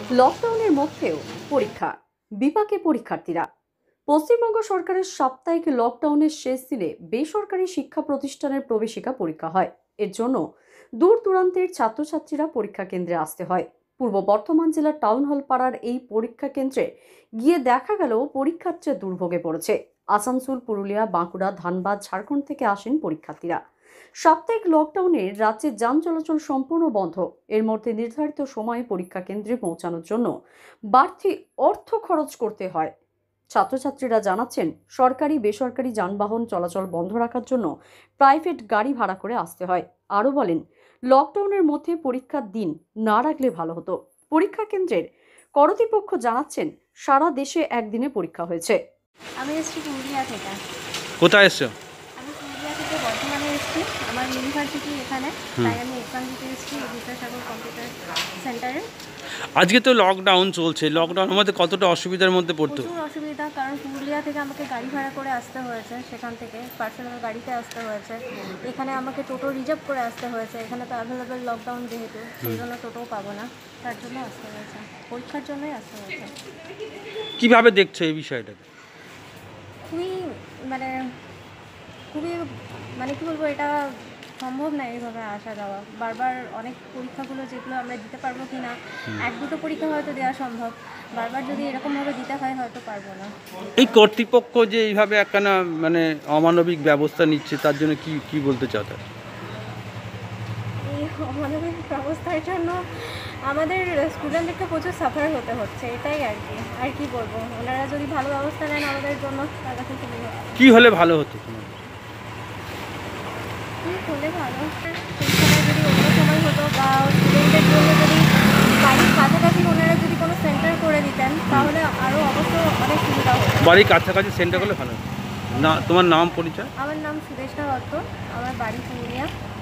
লকডাউনের মধ্যেও পরীক্ষা, বিপাকে পরীক্ষার্থীরা। পশ্চিমবঙ্গ সরকারের সাপ্তাহিক লকডাউনের শেষ দিনে বেসরকারি শিক্ষা প্রতিষ্ঠানের প্রবেশিকা পরীক্ষা হয়। এর জন্য দূর দূরান্তের ছাত্রছাত্রীরা পরীক্ষা কেন্দ্রে আসতে হয়। পূর্ব বর্ধমান জেলার টাউন হল পাড়ার এই পরীক্ষা কেন্দ্রে গিয়ে দেখা গেল পরীক্ষার্থীরা দুর্ভোগে পড়েছে। আসানসোল, পুরুলিয়া, বাঁকুড়া, ধানবাদ, ঝাড়খণ্ড থেকে আসেন পরীক্ষার্থীরা। সাপ্তাহিক লকডাউনে রাজ্যে যান চলাচল সম্পূর্ণ বন্ধ। এর মধ্যে নির্ধারিত সময়ে পরীক্ষা কেন্দ্রে পৌঁছানোর জন্য বাড়তি অর্থ খরচ করতে হয়। ছাত্রছাত্রীরা জানাচ্ছেন, সরকারি বেসরকারি যানবাহন চলাচল বন্ধ রাখার জন্য প্রাইভেট গাড়ি ভাড়া করে আসতে হয়। আরও বলেন, লকডাউনের মধ্যে পরীক্ষার দিন না রাখলে ভালো হতো। পরীক্ষা কেন্দ্রের কর্তৃপক্ষ জানাচ্ছেন, সারা দেশে একদিনে পরীক্ষা হয়েছে। আমি এসেছি পুরুলিয়া থেকে। কোথায় এসছো? আমি পুরুলিয়া থেকে বর্ধমানে এসেছি, আমার ইউনিভার্সিটি এখানে, তাই আমি এক্সাম দিতে এসেছি বিদ্যাসাগর কম্পিউটার সেন্টারে। আজকে তো লকডাউন চলছে, লকডাউনের মধ্যে কতটা অসুবিধার মধ্যে পড়তো? প্রচুর অসুবিধা, কারণ পুরুলিয়া থেকে আমাকে গাড়ি ভাড়া করে আসতে হয়েছে, সেখান থেকে পার্সোনাল গাড়িতে আসতে হয়েছে। এখানে আমাকে টোটো রিজার্ভ করে আসতে হয়েছে, এখানে তো অ্যাভেলেবেল লকডাউন যেহেতু, সেই জন্য টোটোও পাবো না, তার জন্য আসতে হয়েছে, পরীক্ষার জন্যই আসতে হয়েছে। কিভাবে দেখছো এই বিষয়টাকে? খুবই মানে খুবই মানে কী বলবো, এটা সম্ভব না এইভাবে আসা যাওয়া। বারবার অনেক পরীক্ষাগুলো যেগুলো আমরা দিতে পারবো কি না, এক দুটো পরীক্ষা হয়তো দেওয়া সম্ভব, বারবার যদি এরকমভাবে দিতে হয় হয়তো পারবো না। এই কর্তৃপক্ষ যে এইভাবে একখানা মানে অমানবিক ব্যবস্থা নিচ্ছে, তার জন্য কি কি বলতে চাও? এই অমানবিক ব্যবস্থার জন্য আমাদের স্টুডেন্টদেরকে প্রচুর সাফার হতে হচ্ছে, এটাই আর কি বলবো। ওনারা যদি ভালো ব্যবস্থা নেন আমাদের জন্য, তার কাছে খুবই ভালো। কি হলে ভালো হতো তোমার? কী হলে ভালো, পরীক্ষাটা যদি অন্য সময় হতো, বা স্টুডেন্টদের জন্য যদি বাড়ির কাছাকাছি ওনারা যদি কোনো সেন্টার করে দিতেন, তাহলে আরও অবশ্য অনেক সুবিধা হতো। বাড়ির কাছাকাছি সেন্টার করলে ভালো হতো। না, তোমার নাম পরিচয়? আমার নাম সুদেষ্টা দত্ত, আমার বাড়ি পুরুলিয়া।